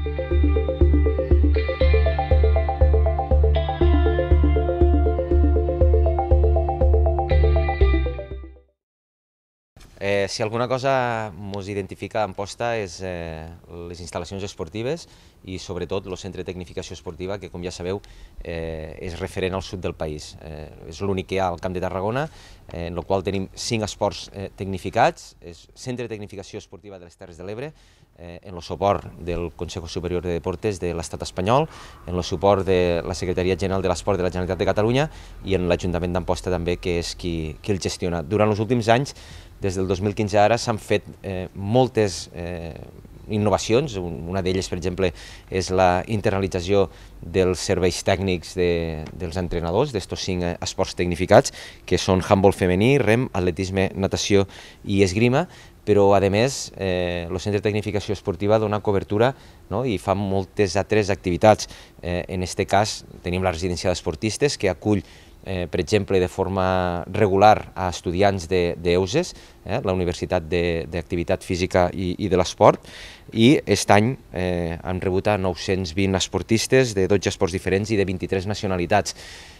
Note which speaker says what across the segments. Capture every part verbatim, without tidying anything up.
Speaker 1: Eh, si alguna cosa ens identifica a Amposta és eh, les instal·lacions esportives i sobretot el centre de tecnificació esportiva, que com ja sabeu eh, és referent al sud del país. Eh, és l'únic que hi ha al Camp de Tarragona, eh, en el qual tenim cinc esports eh, tecnificats, és centre de tecnificació esportiva de les Terres de l'Ebre, eh, en el suport del Consejo Superior de Deportes de l'Estat espanyol, en el suport de la Secretaria General de l'Esport de la Generalitat de Catalunya i en l'Ajuntament d'Amposta també, que és qui, qui el gestiona. Durant els últims anys, des del dos mil quinze ara, s'han fet eh, moltes eh, innovacions. Una d'elles, per exemple, és la internalització dels serveis tècnics de, dels entrenadors d'estos cinc esports tecnificats, que són handbol femení, rem, atletisme, natació i esgrima, però a més eh, el centre de tecnificació esportiva dona cobertura, no?, i fa moltes altres activitats. Eh, en aquest cas tenim la residència d'esportistes, que acull Eh, per exemple, de forma regular a estudiants d'EUSES, eh, la Universitat d'Activitat Física i, i de l'Esport, i aquest any eh, han rebut a nou-cents vint esportistes de dotze esports diferents i de vint-i-tres nacionalitats.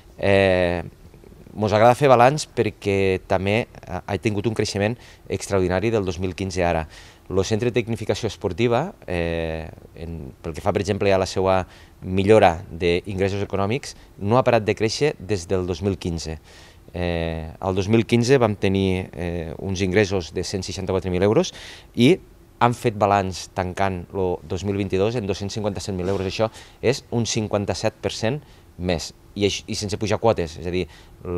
Speaker 1: Eh, Ens agrada fer balanç perquè també ha tingut un creixement extraordinari del dos mil quinze ara. El centre de tecnificació esportiva, eh, en, pel que fa, per exemple, a la seva millora d'ingressos econòmics, no ha parat de créixer des del dos mil quinze. Eh, el dos mil quinze vam tenir eh, uns ingressos de cent seixanta-quatre mil euros i han fet balanç tancant el dos mil vint-i-dos en dos-cents cinquanta-set mil euros. Això és un cinquanta-set per cent més, i, i sense pujar quotes, és a dir,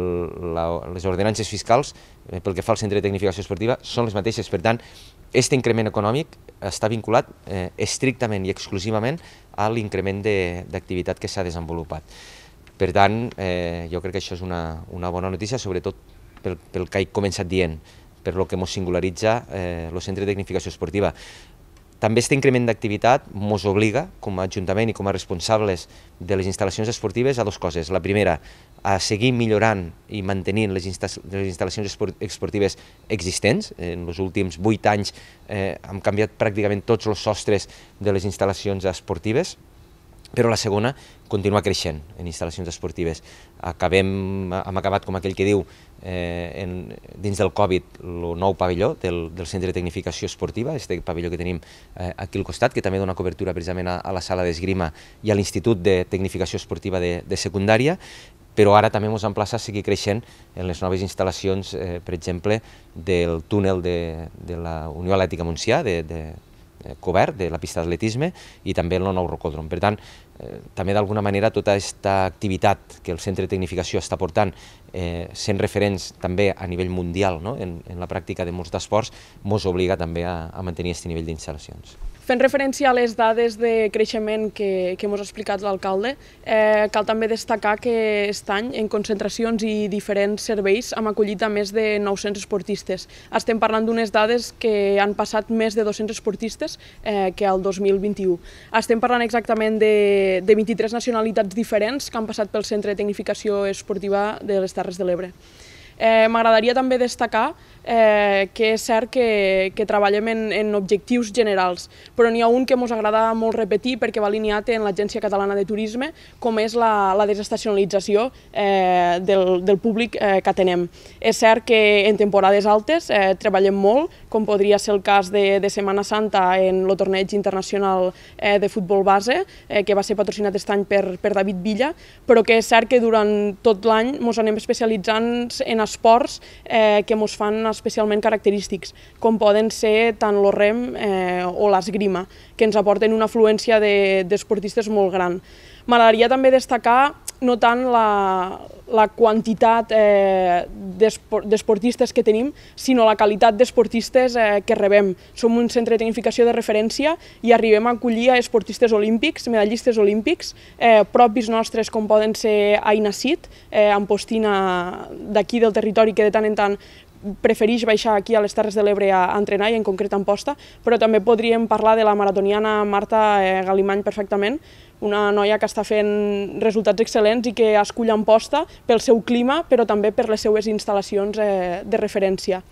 Speaker 1: la, les ordenances fiscals eh, pel que fa al centre de tecnificació esportiva són les mateixes. Per tant, aquest increment econòmic està vinculat eh, estrictament i exclusivament a l'increment d'activitat que s'ha desenvolupat. Per tant, eh, jo crec que això és una, una bona notícia, sobretot pel, pel que he començat dient, per lo que ens singularitza eh, el centre de tecnificació esportiva. També aquest increment d'activitat ens obliga, com a Ajuntament i com a responsables de les instal·lacions esportives, a dues coses. La primera, a seguir millorant i mantenint les, insta les instal·lacions esportives existents. En els últims vuit anys eh, hem canviat pràcticament tots els sostres de les instal·lacions esportives, però la segona, continua creixent en instal·lacions esportives. Acabem, hem acabat, com aquell que diu, eh, en, dins del Covid, el nou pavelló del, del centre de tecnificació esportiva, este pavelló que tenim eh, aquí al costat, que també dona cobertura precisament a, a la sala d'esgrima i a l'Institut de Tecnificació Esportiva de, de Secundària, però ara també ens emplaça a seguir creixent en les noves instal·lacions, eh, per exemple, del túnel de, de la Unió Atlètica Montsià, de, de, cobert de la pista d'atletisme, i també el nou rocòdrom. Per tant, eh, també d'alguna manera tota aquesta activitat que el centre de tecnificació està portant, eh, sent referents també a nivell mundial, no?, en, en la pràctica de molts d'esports, ens obliga també a, a mantenir aquest nivell d'instal·lacions.
Speaker 2: Fent referència a les dades de creixement que, que ens ha explicat l'alcalde, eh, cal també destacar que aquest any, en concentracions i diferents serveis, hem acollit a més de nou-cents esportistes. Estem parlant d'unes dades que han passat més de dos-cents esportistes eh, que al dos mil vint-i-u. Estem parlant exactament de, de vint-i-tres nacionalitats diferents que han passat pel Centre de Tecnificació Esportiva de les Terres de l'Ebre. Eh, M'agradaria també destacar eh, que és cert que, que treballem en, en objectius generals, però n'hi ha un que ens agrada molt repetir perquè va alineat en l'Agència Catalana de Turisme, com és la, la desestacionalització eh, del, del públic eh, que atenem. És cert que en temporades altes eh, treballem molt, com podria ser el cas de, de Setmana Santa en el torneig internacional eh, de futbol base, eh, que va ser patrocinat aquest any per, per David Villa, però que és cert que durant tot l'any ens anem especialitzant en esports eh, que ens fan especialment característics, com poden ser tant el rem eh, o l'esgrima, que ens aporten una afluència d'esportistes de, molt gran. M'agradaria també destacar no tant la, la quantitat eh, d'esportistes que tenim, sinó la qualitat d'esportistes eh, que rebem. Som un centre de tecnificació de referència i arribem a acollir a esportistes olímpics, medallistes olímpics, eh, propis nostres com poden ser Aina Cid, eh, ampostina d'aquí del territori que de tant en tant prefereix baixar aquí a les Terres de l'Ebre a entrenar, i en concret a Amposta, però també podríem parlar de la maratoniana Marta Galimany perfectament, una noia que està fent resultats excel·lents i que escull Amposta pel seu clima, però també per les seues instal·lacions de referència.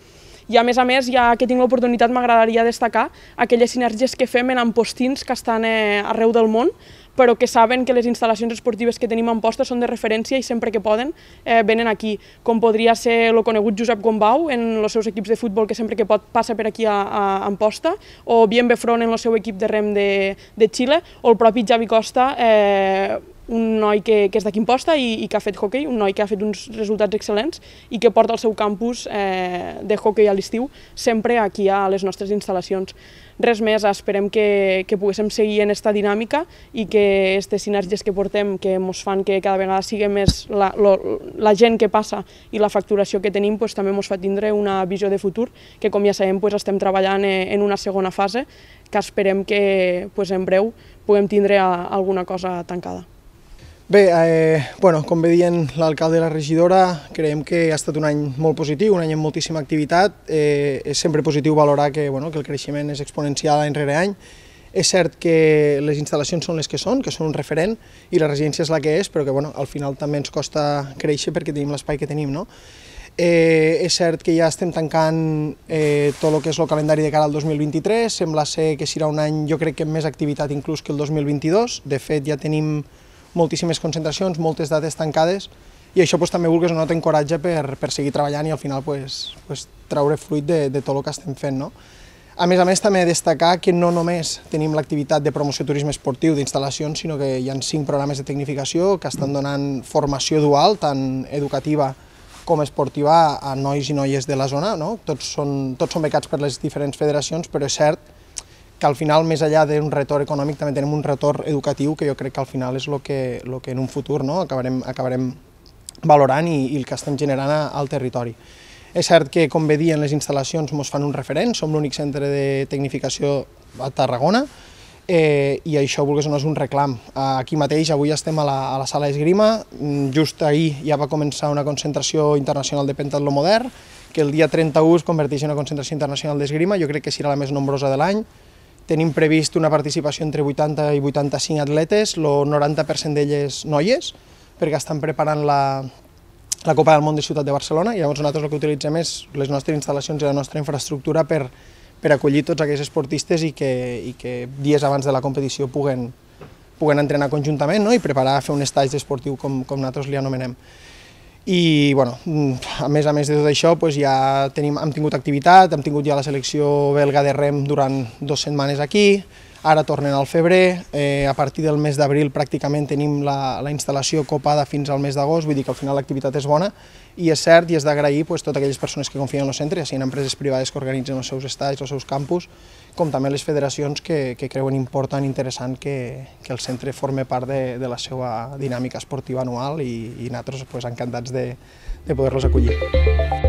Speaker 2: I a més a més, ja que tinc l'oportunitat, m'agradaria destacar aquelles sinergies que fem en Ampostins que estan arreu del món, però que saben que les instal·lacions esportives que tenim a Amposta són de referència i sempre que poden eh, venen aquí, com podria ser el conegut Josep Gombau en els seus equips de futbol, que sempre que pot passa per aquí a, a Amposta, o Bien Befron en el seu equip de rem de, de Xile, o el propi Javi Costa, eh, un noi que, que és d'aquí Amposta i, i que ha fet hoquei, un noi que ha fet uns resultats excel·lents i que porta el seu campus eh, de hoquei a l'estiu sempre aquí a les nostres instal·lacions. Res més, esperem que, que poguéssim seguir en aquesta dinàmica i que aquestes sinergies que portem, que ens fan que cada vegada sigui més la, lo, la gent que passa i la facturació que tenim, pues, també ens fa tindre una visió de futur que, com ja sabem, pues, estem treballant en una segona fase que esperem que pues, en breu puguem tindre alguna cosa tancada.
Speaker 3: Bé, eh, bueno, com bé dient l'alcalde i la regidora, creiem que ha estat un any molt positiu, un any amb moltíssima activitat. Eh, és sempre positiu valorar que, bueno, que el creixement és exponencial any rere any. És cert que les instal·lacions són les que són, que són un referent, i la residència és la que és, però que bueno, al final també ens costa créixer perquè tenim l'espai que tenim, no? Eh, és cert que ja estem tancant eh, tot el que és el calendari de cara al dos mil vint-i-tres, sembla ser que serà un any, jo crec que amb més activitat inclús que el dos mil vint-i-dos, de fet ja tenim moltíssimes concentracions, moltes dates tancades, i això pues, també vulguis o no t'encoratja per, per seguir treballant i al final pues, pues, treure fruit de, de tot el que estem fent. No? A més a més, també destacar que no només tenim l'activitat de promoció turisme esportiu d'instal·lacions, sinó que hi ha cinc programes de tecnificació que estan donant formació dual, tant educativa com esportiva, a nois i noies de la zona. No? Tots, són, tots són becats per les diferents federacions, però és cert que al final, més enllà d'un retorn econòmic, també tenim un retorn educatiu que jo crec que al final és el que, el que en un futur no, acabarem, acabarem valorant i, i el que estem generant a, al territori. És cert que, com bé dient, les instal·lacions ens fan un referent, som l'únic centre de tecnificació a Tarragona, eh, i això, vulguis o no, és un reclam. Aquí mateix, avui estem a la, a la sala d'esgrima, just ahir ja va començar una concentració internacional de pentatló modern, que el dia trenta-u es converteix en una concentració internacional d'esgrima, jo crec que serà la més nombrosa de l'any. Tenim previst una participació entre vuitanta i vuitanta-cinc atletes, el noranta per cent d'elles noies, perquè estan preparant la, la Copa del Món de Ciutat de Barcelona, i llavors nosaltres el que utilitzem és les nostres instal·lacions i la nostra infraestructura per, per acollir tots aquests esportistes i que, i que dies abans de la competició puguen, puguen entrenar conjuntament, no? I preparar, fer un estatge esportiu com, com nosaltres li anomenem. I, bueno, a més a més de tot això, doncs ja tenim, hem tingut activitat, hem tingut ja la selecció belga de rem durant dues setmanes aquí, ara tornen al febrer, eh, a partir del mes d'abril pràcticament tenim la, la instal·lació copada fins al mes d'agost, vull dir que al final l'activitat és bona, i és cert i és d'agrair pues, totes aquelles persones que confien en el centre, ja siguin empreses privades que organitzen els seus estats, els seus campus, com també les federacions que, que creuen important i interessant que, que el centre forme part de, de la seva dinàmica esportiva anual i, i nosaltres pues, encantats de, de poder-los acollir.